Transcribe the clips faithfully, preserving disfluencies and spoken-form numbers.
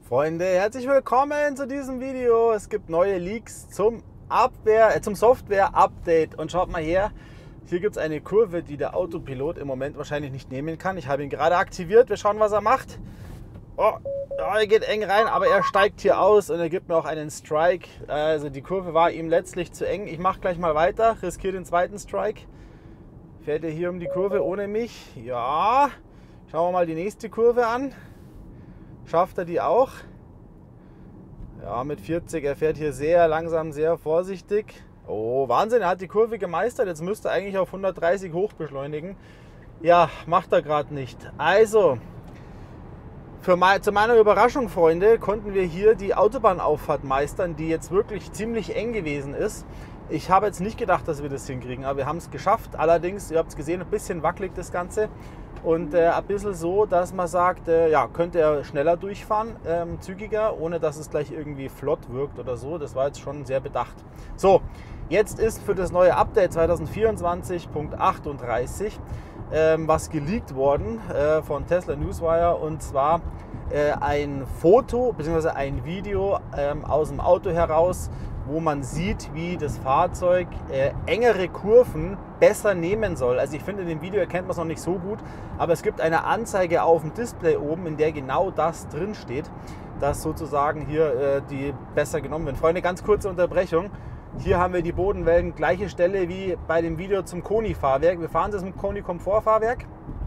Freunde, herzlich willkommen zu diesem Video. Es gibt neue Leaks zum, Abwehr, äh, zum Software-Update. Und schaut mal her, hier gibt es eine Kurve, die der Autopilot im Moment wahrscheinlich nicht nehmen kann. Ich habe ihn gerade aktiviert. Wir schauen, was er macht. Oh, oh, er geht eng rein, aber er steigt hier aus und er gibt mir auch einen Strike. Also die Kurve war ihm letztlich zu eng. Ich mache gleich mal weiter, riskiere den zweiten Strike. Fährt er hier um die Kurve ohne mich? Ja. Schauen wir mal die nächste Kurve an. Schafft er die auch? Ja, mit vierzig. Er fährt hier sehr langsam, sehr vorsichtig. Oh, Wahnsinn, er hat die Kurve gemeistert. Jetzt müsste er eigentlich auf hundertdreißig hoch beschleunigen. Ja, macht er gerade nicht. Also, für mein, zu meiner Überraschung, Freunde, konnten wir hier die Autobahnauffahrt meistern, die jetzt wirklich ziemlich eng gewesen ist. Ich habe jetzt nicht gedacht, dass wir das hinkriegen, aber wir haben es geschafft. Allerdings, ihr habt es gesehen, ein bisschen wackelig das Ganze. Und äh, ein bisschen so, dass man sagt, äh, ja, könnte er schneller durchfahren, ähm, zügiger, ohne dass es gleich irgendwie flott wirkt oder so. Das war jetzt schon sehr bedacht. So, jetzt ist für das neue Update zwanzig vierundzwanzig Punkt achtunddreißig ähm, was geleakt worden äh, von Tesla Newswire, und zwar äh, ein Foto bzw. ein Video ähm, aus dem Auto heraus, wo man sieht, wie das Fahrzeug äh, engere Kurven besser nehmen soll. Also ich finde, in dem Video erkennt man es noch nicht so gut, aber es gibt eine Anzeige auf dem Display oben, in der genau das drin steht, dass sozusagen hier äh, die besser genommen werden. Freunde, ganz kurze Unterbrechung. Hier haben wir die Bodenwellen, gleiche Stelle wie bei dem Video zum Koni-Fahrwerk. Wir fahren jetzt mit dem Koni-Komfort-Fahrwerk.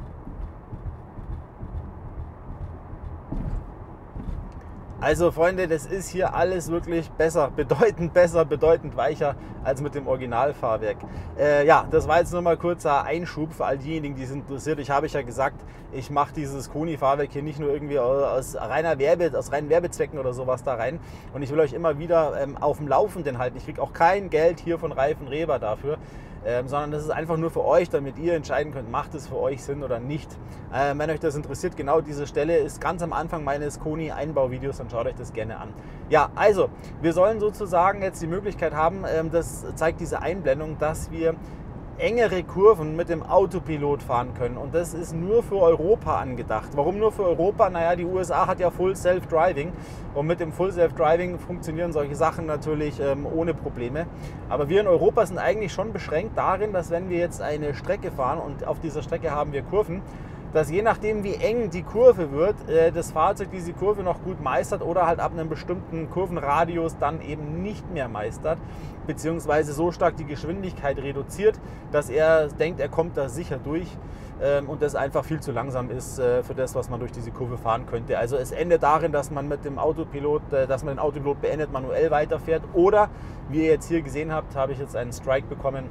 Also Freunde, das ist hier alles wirklich besser, bedeutend besser, bedeutend weicher als mit dem Originalfahrwerk. Äh, ja, das war jetzt nur mal kurzer Einschub für all diejenigen, die es interessiert. Ich habe ja gesagt, ich mache dieses Koni-Fahrwerk hier nicht nur irgendwie aus reiner Werbe, aus reinen Werbezwecken oder sowas da rein. Und ich will euch immer wieder ähm, auf dem Laufenden halten. Ich kriege auch kein Geld hier von Reifen Reber dafür. Ähm, sondern das ist einfach nur für euch, damit ihr entscheiden könnt, macht es für euch Sinn oder nicht. Ähm, wenn euch das interessiert, genau diese Stelle ist ganz am Anfang meines Koni-Einbauvideos, dann schaut euch das gerne an. Ja, also, wir sollen sozusagen jetzt die Möglichkeit haben, ähm, das zeigt diese Einblendung, dass wir engere Kurven mit dem Autopilot fahren können, und das ist nur für Europa angedacht. Warum nur für Europa? Naja, die U S A hat ja Full Self-Driving, und mit dem Full Self-Driving funktionieren solche Sachen natürlich ähm, ohne Probleme. Aber wir in Europa sind eigentlich schon beschränkt darin, dass wenn wir jetzt eine Strecke fahren und auf dieser Strecke haben wir Kurven, dass je nachdem wie eng die Kurve wird, äh, das Fahrzeug diese Kurve noch gut meistert oder halt ab einem bestimmten Kurvenradius dann eben nicht mehr meistert, beziehungsweise so stark die Geschwindigkeit reduziert, dass er denkt, er kommt da sicher durch, ähm, und das einfach viel zu langsam ist äh, für das, was man durch diese Kurve fahren könnte. Also es endet darin, dass man mit dem Autopilot, äh, dass man den Autopilot beendet, manuell weiterfährt, oder wie ihr jetzt hier gesehen habt, habe ich jetzt einen Strike bekommen,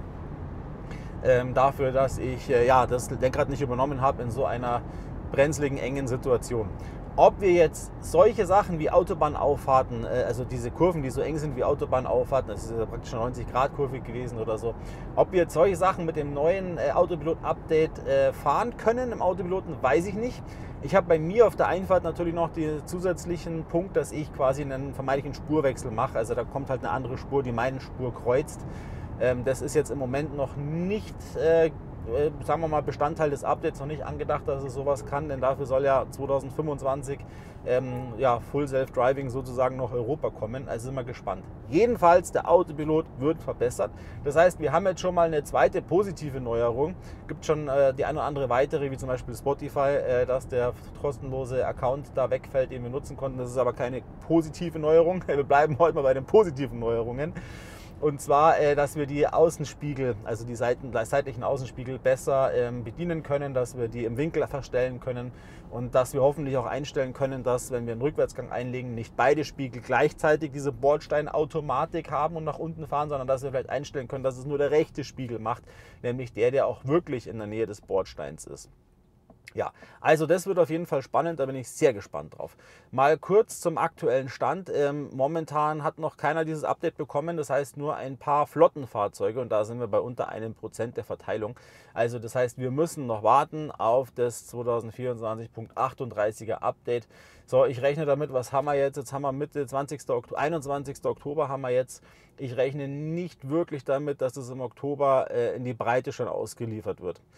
Ähm, dafür, dass ich äh, ja, das Lenkrad nicht übernommen habe in so einer brenzligen, engen Situation. Ob wir jetzt solche Sachen wie Autobahnauffahrten, äh, also diese Kurven, die so eng sind wie Autobahnauffahrten, das ist ja praktisch eine neunzig Grad Kurve gewesen oder so, ob wir jetzt solche Sachen mit dem neuen äh, Autopilot-Update äh, fahren können im Autopiloten, weiß ich nicht. Ich habe bei mir auf der Einfahrt natürlich noch den zusätzlichen Punkt, dass ich quasi einen vermeintlichen Spurwechsel mache. Also da kommt halt eine andere Spur, die meine Spur kreuzt. Das ist jetzt im Moment noch nicht, äh, sagen wir mal, Bestandteil des Updates, noch nicht angedacht, dass es sowas kann, denn dafür soll ja zwanzig fünfundzwanzig ähm, ja, Full Self-Driving sozusagen nach Europa kommen. Also sind wir gespannt. Jedenfalls, der Autopilot wird verbessert. Das heißt, wir haben jetzt schon mal eine zweite positive Neuerung. Es gibt schon äh, die eine oder andere weitere, wie zum Beispiel Spotify, äh, dass der kostenlose Account da wegfällt, den wir nutzen konnten. Das ist aber keine positive Neuerung. Wir bleiben heute mal bei den positiven Neuerungen. Und zwar, dass wir die Außenspiegel, also die Seiten, seitlichen Außenspiegel besser bedienen können, dass wir die im Winkel verstellen können und dass wir hoffentlich auch einstellen können, dass, wenn wir einen Rückwärtsgang einlegen, nicht beide Spiegel gleichzeitig diese Bordsteinautomatik haben und nach unten fahren, sondern dass wir vielleicht einstellen können, dass es nur der rechte Spiegel macht, nämlich der, der auch wirklich in der Nähe des Bordsteins ist. Ja, also das wird auf jeden Fall spannend, da bin ich sehr gespannt drauf. Mal kurz zum aktuellen Stand. Ähm, momentan hat noch keiner dieses Update bekommen, das heißt nur ein paar Flottenfahrzeuge, und da sind wir bei unter einem Prozent der Verteilung. Also das heißt, wir müssen noch warten auf das zwanzig vierundzwanzig Punkt achtunddreißiger Update. So, ich rechne damit, was haben wir jetzt? Jetzt haben wir Mitte zwanzigsten Oktober, einundzwanzigsten Oktober haben wir jetzt. Ich rechne nicht wirklich damit, dass es im Oktober äh, in die Breite schon ausgeliefert wird.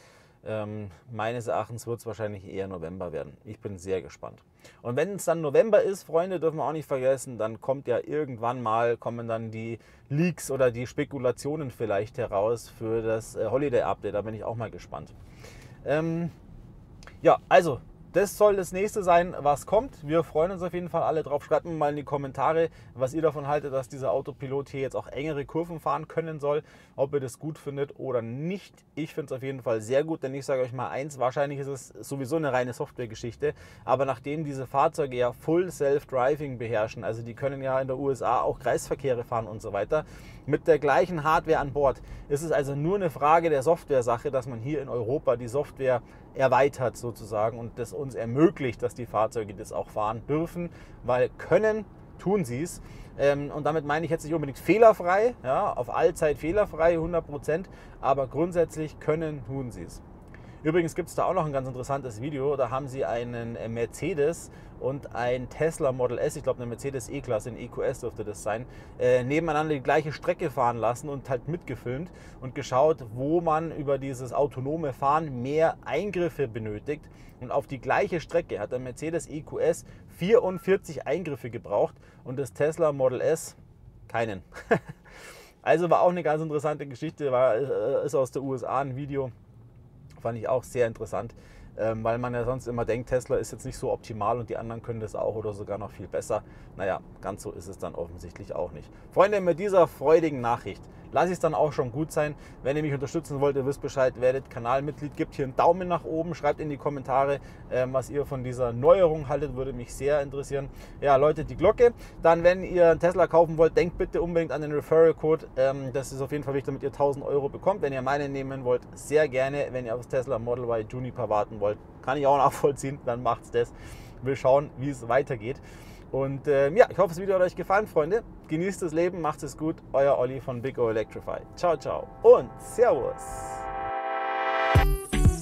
Ähm, meines Erachtens wird es wahrscheinlich eher November werden. Ich bin sehr gespannt. Und wenn es dann November ist, Freunde, dürfen wir auch nicht vergessen, dann kommt ja irgendwann mal, kommen dann die Leaks oder die Spekulationen vielleicht heraus für das äh, Holiday Update. Da bin ich auch mal gespannt. Ähm, ja, also das soll das nächste sein, was kommt. Wir freuen uns auf jeden Fall alle drauf. Schreibt mir mal in die Kommentare, was ihr davon haltet, dass dieser Autopilot hier jetzt auch engere Kurven fahren können soll. Ob ihr das gut findet oder nicht. Ich finde es auf jeden Fall sehr gut, denn ich sage euch mal eins, wahrscheinlich ist es sowieso eine reine Softwaregeschichte. Aber nachdem diese Fahrzeuge ja Full Self-Driving beherrschen, also die können ja in der U S A auch Kreisverkehre fahren und so weiter, mit der gleichen Hardware an Bord, ist es also nur eine Frage der Software-Sache, dass man hier in Europa die Software erweitert sozusagen und das uns ermöglicht, dass die Fahrzeuge das auch fahren dürfen, weil können, tun sie es. Ähm, und damit meine ich jetzt nicht unbedingt fehlerfrei, ja, auf allzeit fehlerfrei, hundert Prozent, aber grundsätzlich können, tun sie es. Übrigens gibt es da auch noch ein ganz interessantes Video, da haben sie einen Mercedes und ein Tesla Model S, ich glaube eine Mercedes E-Klasse, ein E Q S dürfte das sein, äh, nebeneinander die gleiche Strecke fahren lassen und halt mitgefilmt und geschaut, wo man über dieses autonome Fahren mehr Eingriffe benötigt. Und auf die gleiche Strecke hat der Mercedes E Q S vierundvierzig Eingriffe gebraucht und das Tesla Model S keinen. Also war auch eine ganz interessante Geschichte, war, ist aus der U S A ein Video. Fand ich auch sehr interessant, ähm, weil man ja sonst immer denkt, Tesla ist jetzt nicht so optimal und die anderen können das auch oder sogar noch viel besser. Naja, ganz so ist es dann offensichtlich auch nicht. Freunde, mit dieser freudigen Nachricht lasse ich es dann auch schon gut sein. Wenn ihr mich unterstützen wollt, ihr wisst Bescheid, werdet Kanalmitglied, gebt hier einen Daumen nach oben, schreibt in die Kommentare, ähm, was ihr von dieser Neuerung haltet, würde mich sehr interessieren. Ja, läutet die Glocke. Dann, wenn ihr einen Tesla kaufen wollt, denkt bitte unbedingt an den Referral-Code. Ähm, das ist auf jeden Fall wichtig, damit ihr tausend Euro bekommt. Wenn ihr meinen nehmen wollt, sehr gerne. Wenn ihr aufs Tesla Model Y Juniper warten wollt, kann ich auch nachvollziehen, dann macht's das. Wir schauen, wie es weitergeht. Und äh, ja, ich hoffe, das Video hat euch gefallen, Freunde. Genießt das Leben, macht es gut. Euer Olli von Big O Electrify. Ciao, ciao und Servus.